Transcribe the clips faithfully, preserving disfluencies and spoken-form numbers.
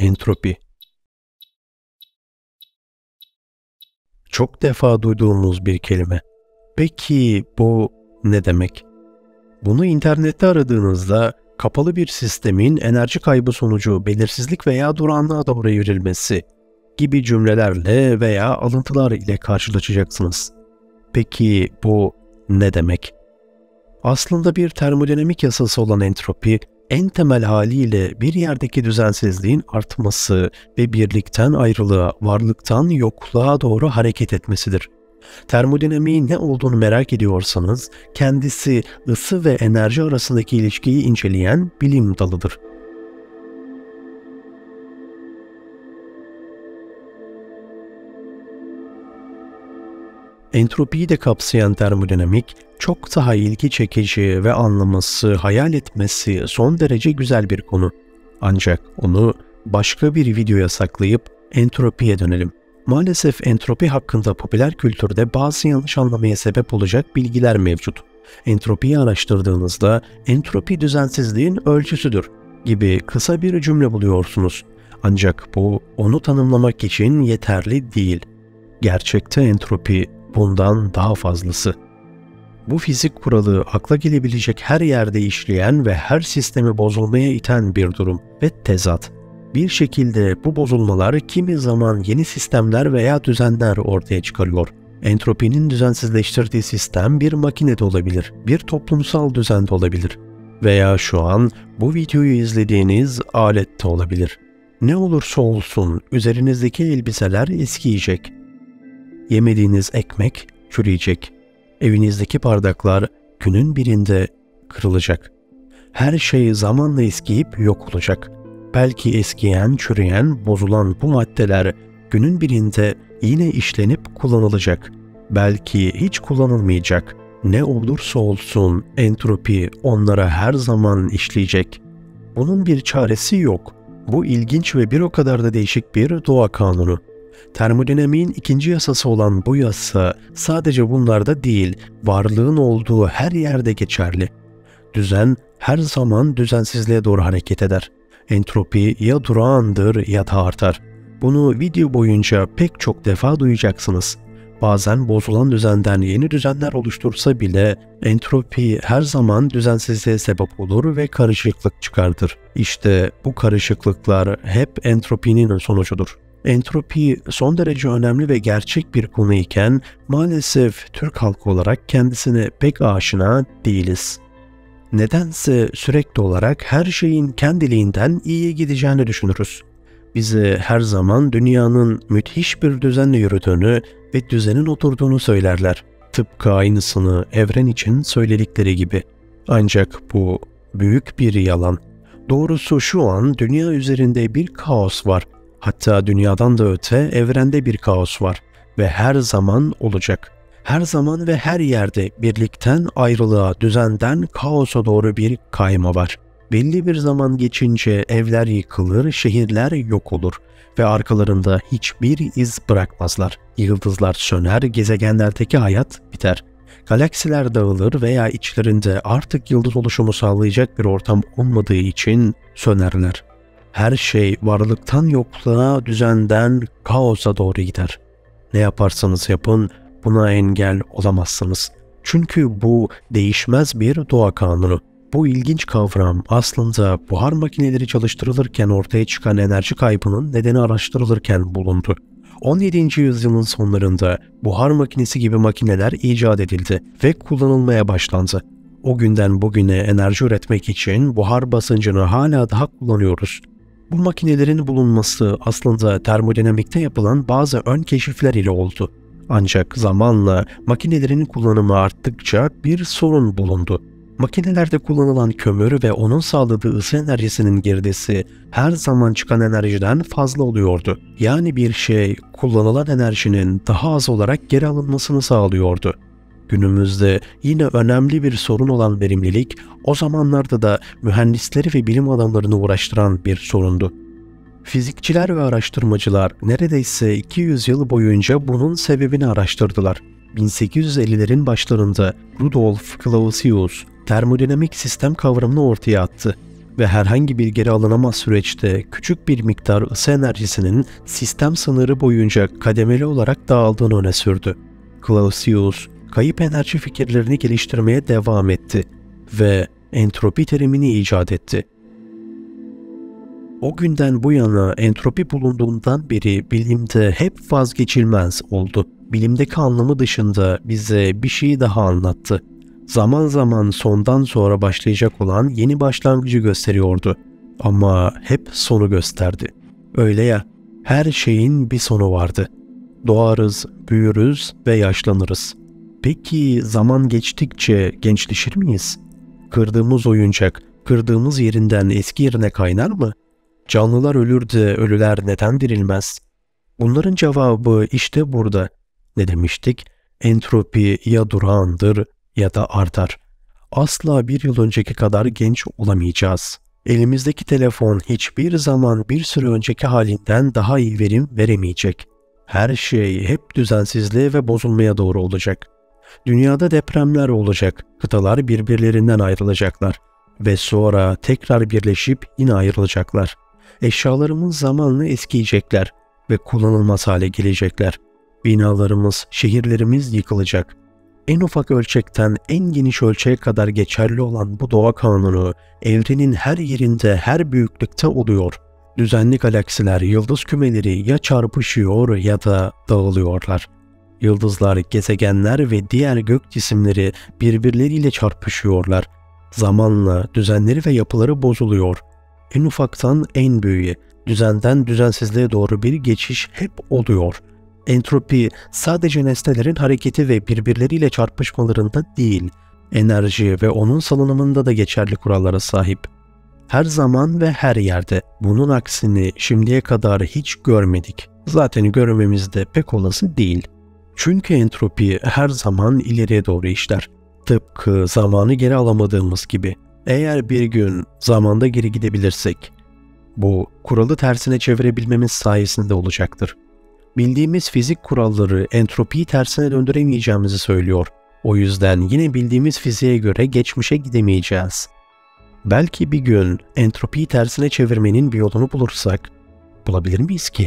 Entropi. Çok defa duyduğumuz bir kelime. Peki bu ne demek? Bunu internette aradığınızda kapalı bir sistemin enerji kaybı sonucu belirsizlik veya durağanlığa doğru evrilmesi gibi cümlelerle veya alıntılar ile karşılaşacaksınız. Peki bu ne demek? Aslında bir termodinamik yasası olan entropi, en temel haliyle bir yerdeki düzensizliğin artması ve birlikten ayrılığa, varlıktan yokluğa doğru hareket etmesidir. Termodinamiğin ne olduğunu merak ediyorsanız, kendisi ısı ve enerji arasındaki ilişkiyi inceleyen bilim dalıdır. Entropiyi de kapsayan termodinamik, çok daha ilgi çekici ve anlaması, hayal etmesi son derece güzel bir konu. Ancak onu başka bir videoya saklayıp entropiye dönelim. Maalesef entropi hakkında popüler kültürde bazı yanlış anlamaya sebep olacak bilgiler mevcut. Entropiyi araştırdığınızda entropi düzensizliğin ölçüsüdür gibi kısa bir cümle buluyorsunuz. Ancak bu onu tanımlamak için yeterli değil. Gerçekte entropi bundan daha fazlası. Bu fizik kuralı akla gelebilecek her yerde işleyen ve her sistemi bozulmaya iten bir durum ve tezat. Bir şekilde bu bozulmalar kimi zaman yeni sistemler veya düzenler ortaya çıkarıyor. Entropinin düzensizleştirdiği sistem bir makine de olabilir, bir toplumsal düzen de olabilir veya şu an bu videoyu izlediğiniz alet de olabilir. Ne olursa olsun üzerinizdeki elbiseler eskiyecek. Yemediğiniz ekmek çürüyecek. Evinizdeki bardaklar günün birinde kırılacak. Her şey zamanla eskiyip yok olacak. Belki eskiyen, çürüyen, bozulan bu maddeler günün birinde yine işlenip kullanılacak. Belki hiç kullanılmayacak. Ne olursa olsun entropi onlara her zaman işleyecek. Bunun bir çaresi yok. Bu ilginç ve bir o kadar da değişik bir doğa kanunu. Termodinamiğin ikinci yasası olan bu yasa sadece bunlarda değil, varlığın olduğu her yerde geçerli. Düzen her zaman düzensizliğe doğru hareket eder. Entropi ya durağandır ya da artar. Bunu video boyunca pek çok defa duyacaksınız. Bazen bozulan düzenden yeni düzenler oluştursa bile entropi her zaman düzensizliğe sebep olur ve karışıklık çıkartır. İşte bu karışıklıklar hep entropinin sonucudur. Entropi son derece önemli ve gerçek bir konu iken maalesef Türk halkı olarak kendisine pek aşina değiliz. Nedense sürekli olarak her şeyin kendiliğinden iyiye gideceğini düşünürüz. Bize her zaman dünyanın müthiş bir düzenle yürüdüğünü ve düzenin oturduğunu söylerler. Tıpkı aynısını evren için söyledikleri gibi. Ancak bu büyük bir yalan. Doğrusu şu an dünya üzerinde bir kaos var. Hatta dünyadan da öte evrende bir kaos var ve her zaman olacak. Her zaman ve her yerde birlikten ayrılığa, düzenden kaosa doğru bir kayma var. Belli bir zaman geçince evler yıkılır, şehirler yok olur ve arkalarında hiçbir iz bırakmazlar. Yıldızlar söner, gezegenlerdeki hayat biter. Galaksiler dağılır veya içlerinde artık yıldız oluşumu sağlayacak bir ortam olmadığı için sönerler. Her şey varlıktan yokluğa, düzenden kaosa doğru gider. Ne yaparsanız yapın, buna engel olamazsınız. Çünkü bu değişmez bir doğa kanunu. Bu ilginç kavram aslında buhar makineleri çalıştırılırken ortaya çıkan enerji kaybının nedeni araştırılırken bulundu. on yedinci yüzyılın sonlarında buhar makinesi gibi makineler icat edildi ve kullanılmaya başlandı. O günden bugüne enerji üretmek için buhar basıncını hala daha kullanıyoruz. Bu makinelerin bulunması aslında termodinamikte yapılan bazı ön keşifler ile oldu. Ancak zamanla makinelerin kullanımı arttıkça bir sorun bulundu. Makinelerde kullanılan kömür ve onun sağladığı ısı enerjisinin girdisi her zaman çıkan enerjiden fazla oluyordu. Yani bir şey kullanılan enerjinin daha az olarak geri alınmasını sağlıyordu. Günümüzde yine önemli bir sorun olan verimlilik, o zamanlarda da mühendisleri ve bilim adamlarını uğraştıran bir sorundu. Fizikçiler ve araştırmacılar neredeyse iki yüz yıl boyunca bunun sebebini araştırdılar. bin sekiz yüz ellilerin başlarında Rudolf Clausius termodinamik sistem kavramını ortaya attı. ve herhangi bir geri alınamaz süreçte küçük bir miktar ısı enerjisinin sistem sınırı boyunca kademeli olarak dağıldığını öne sürdü. Clausius, kayıp enerji fikirlerini geliştirmeye devam etti ve entropi terimini icat etti. O günden bu yana entropi bulunduğundan beri bilimde hep vazgeçilmez oldu. Bilimdeki anlamı dışında bize bir şey daha anlattı. Zaman zaman sondan sonra başlayacak olan yeni başlangıcı gösteriyordu. Ama hep sonu gösterdi. Öyle ya, her şeyin bir sonu vardı. Doğarız, büyürüz ve yaşlanırız. Peki zaman geçtikçe gençleşir miyiz? Kırdığımız oyuncak, kırdığımız yerinden eski yerine kaynar mı? Canlılar ölür de ölüler neden dirilmez? Bunların cevabı işte burada. Ne demiştik? Entropi ya durağandır ya da artar. Asla bir yıl önceki kadar genç olamayacağız. Elimizdeki telefon hiçbir zaman bir süre önceki halinden daha iyi verim veremeyecek. Her şey hep düzensizliğe ve bozulmaya doğru olacak. Dünyada depremler olacak, kıtalar birbirlerinden ayrılacaklar ve sonra tekrar birleşip yine ayrılacaklar. Eşyalarımız zamanla eskiyecekler ve kullanılmaz hale gelecekler. Binalarımız, şehirlerimiz yıkılacak. En ufak ölçekten en geniş ölçeğe kadar geçerli olan bu doğa kanunu evrenin her yerinde, her büyüklükte oluyor. Düzenli galaksiler, yıldız kümeleri ya çarpışıyor ya da dağılıyorlar. Yıldızlar, gezegenler ve diğer gök cisimleri birbirleriyle çarpışıyorlar. Zamanla düzenleri ve yapıları bozuluyor. En ufaktan en büyüğe, düzenden düzensizliğe doğru bir geçiş hep oluyor. Entropi sadece nesnelerin hareketi ve birbirleriyle çarpışmalarında değil, enerji ve onun salınımında da geçerli kurallara sahip. Her zaman ve her yerde. Bunun aksini şimdiye kadar hiç görmedik. Zaten görmemiz de pek olası değil. Çünkü entropi her zaman ileriye doğru işler. Tıpkı zamanı geri alamadığımız gibi. Eğer bir gün zamanda geri gidebilirsek, bu kuralı tersine çevirebilmemiz sayesinde olacaktır. Bildiğimiz fizik kuralları entropiyi tersine döndüremeyeceğimizi söylüyor. O yüzden yine bildiğimiz fiziğe göre geçmişe gidemeyeceğiz. Belki bir gün entropiyi tersine çevirmenin bir yolunu bulursak, bulabilir miyiz ki?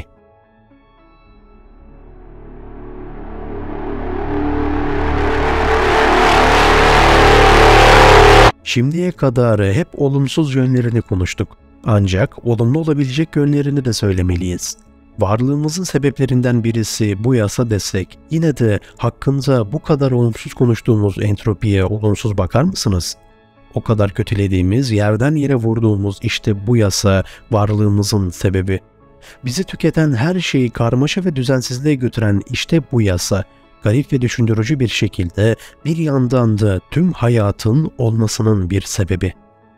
Şimdiye kadar hep olumsuz yönlerini konuştuk. Ancak olumlu olabilecek yönlerini de söylemeliyiz. Varlığımızın sebeplerinden birisi bu yasa desek, yine de hakkında bu kadar olumsuz konuştuğumuz entropiye olumsuz bakar mısınız? O kadar kötülediğimiz, yerden yere vurduğumuz işte bu yasa varlığımızın sebebi. Bizi tüketen her şeyi karmaşa ve düzensizliğe götüren işte bu yasa, garip ve düşündürücü bir şekilde bir yandan da tüm hayatın olmasının bir sebebi.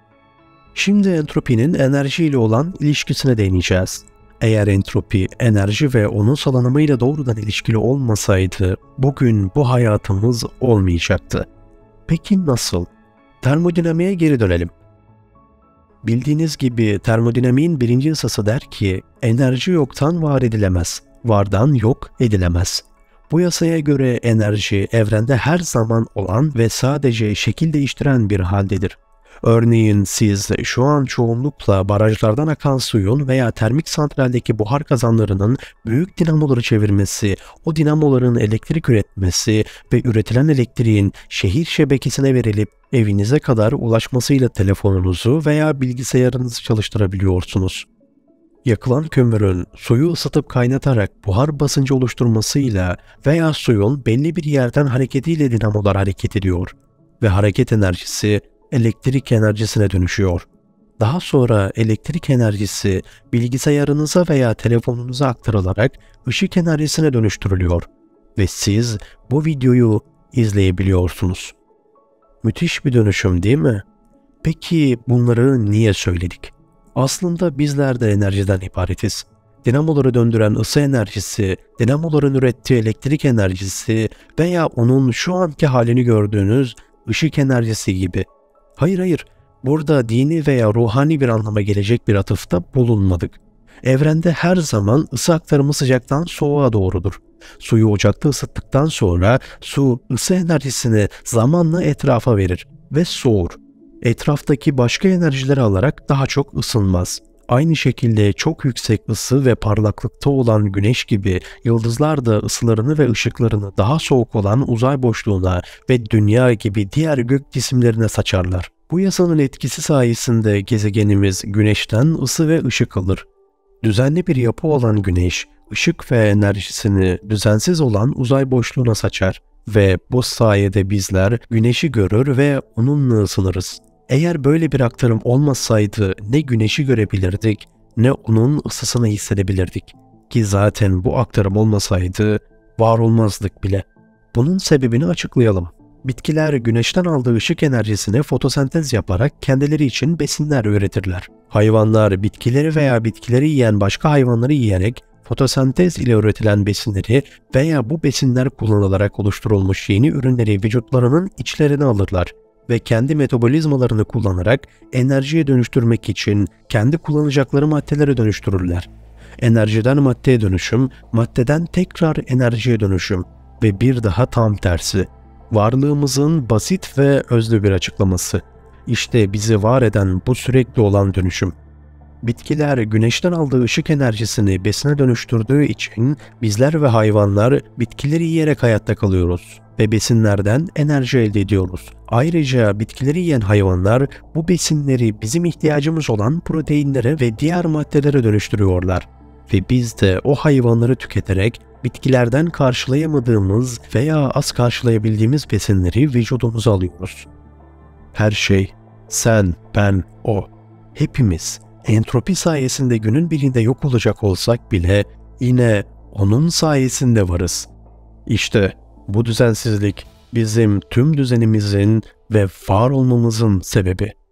Şimdi entropinin enerjiyle olan ilişkisine değineceğiz. Eğer entropi, enerji ve onun salınımıyla doğrudan ilişkili olmasaydı, bugün bu hayatımız olmayacaktı. Peki nasıl? Termodinamiğe geri dönelim. Bildiğiniz gibi termodinamiğin birinci yasası der ki, enerji yoktan var edilemez, vardan yok edilemez. Bu yasaya göre enerji evrende her zaman olan ve sadece şekil değiştiren bir haldedir. Örneğin siz şu an çoğunlukla barajlardan akan suyun veya termik santraldeki buhar kazanlarının büyük dinamoları çevirmesi, o dinamoların elektrik üretmesi ve üretilen elektriğin şehir şebekesine verilip evinize kadar ulaşmasıyla telefonunuzu veya bilgisayarınızı çalıştırabiliyorsunuz. Yakılan kömürün suyu ısıtıp kaynatarak buhar basıncı oluşturmasıyla veya suyun belli bir yerden hareketiyle dinamolar hareket ediyor ve hareket enerjisi elektrik enerjisine dönüşüyor. Daha sonra elektrik enerjisi bilgisayarınıza veya telefonunuza aktarılarak ışık enerjisine dönüştürülüyor ve siz bu videoyu izleyebiliyorsunuz. Müthiş bir dönüşüm değil mi? Peki bunları niye söyledik? Aslında bizler de enerjiden ibaretiz. Dinamoları döndüren ısı enerjisi, dinamoların ürettiği elektrik enerjisi veya onun şu anki halini gördüğünüz ışık enerjisi gibi. Hayır hayır, burada dini veya ruhani bir anlama gelecek bir atıfta bulunmadık. Evrende her zaman ısı aktarımı sıcaktan soğuğa doğrudur. Suyu ocakta ısıttıktan sonra su ısı enerjisini zamanla etrafa verir ve soğur. etraftaki başka enerjileri alarak daha çok ısınmaz. Aynı şekilde çok yüksek ısı ve parlaklıkta olan güneş gibi yıldızlar da ısılarını ve ışıklarını daha soğuk olan uzay boşluğuna ve dünya gibi diğer gök cisimlerine saçarlar. Bu yasanın etkisi sayesinde gezegenimiz güneşten ısı ve ışık alır. Düzenli bir yapı olan güneş, ışık ve enerjisini düzensiz olan uzay boşluğuna saçar ve bu sayede bizler güneşi görür ve onunla ısınırız. Eğer böyle bir aktarım olmasaydı ne güneşi görebilirdik ne onun ısısını hissedebilirdik. Ki zaten bu aktarım olmasaydı var olmazdık bile. Bunun sebebini açıklayalım. Bitkiler güneşten aldığı ışık enerjisine fotosentez yaparak kendileri için besinler üretirler. Hayvanlar bitkileri veya bitkileri yiyen başka hayvanları yiyerek fotosentez ile üretilen besinleri veya bu besinler kullanılarak oluşturulmuş yeni ürünleri vücutlarının içlerine alırlar ve kendi metabolizmalarını kullanarak enerjiye dönüştürmek için kendi kullanacakları maddelere dönüştürürler. Enerjiden maddeye dönüşüm, maddeden tekrar enerjiye dönüşüm ve bir daha tam tersi. Varlığımızın basit ve özlü bir açıklaması. İşte bizi var eden bu sürekli olan dönüşüm. Bitkiler güneşten aldığı ışık enerjisini besine dönüştürdüğü için bizler ve hayvanlar bitkileri yiyerek hayatta kalıyoruz ve besinlerden enerji elde ediyoruz. Ayrıca bitkileri yiyen hayvanlar bu besinleri bizim ihtiyacımız olan proteinlere ve diğer maddelere dönüştürüyorlar. Ve biz de o hayvanları tüketerek bitkilerden karşılayamadığımız veya az karşılayabildiğimiz besinleri vücudumuza alıyoruz. Her şey, sen, ben, o, hepimiz entropi sayesinde günün birinde yok olacak olsak bile yine onun sayesinde varız. İşte bu düzensizlik bizim tüm düzenimizin ve var olmamızın sebebi.